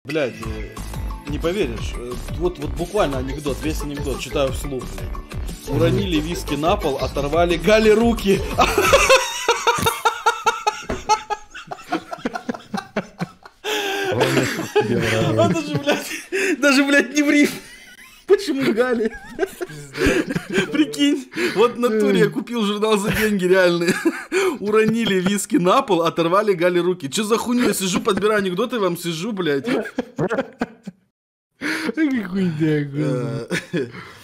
Блядь, не поверишь. Вот буквально анекдот, весь анекдот, читаю вслух, блядь. Уронили виски на пол, оторвали Гале руки. Это же, блядь, даже, блядь, не в риф. Почему Гали? Прикинь, вот в натуре я купил журнал за деньги реальные. Уронили виски на пол, оторвали Гале руки. Че за хуйню? Я сижу, подбираю анекдоты, вам сижу, блядь. Какой хуйня,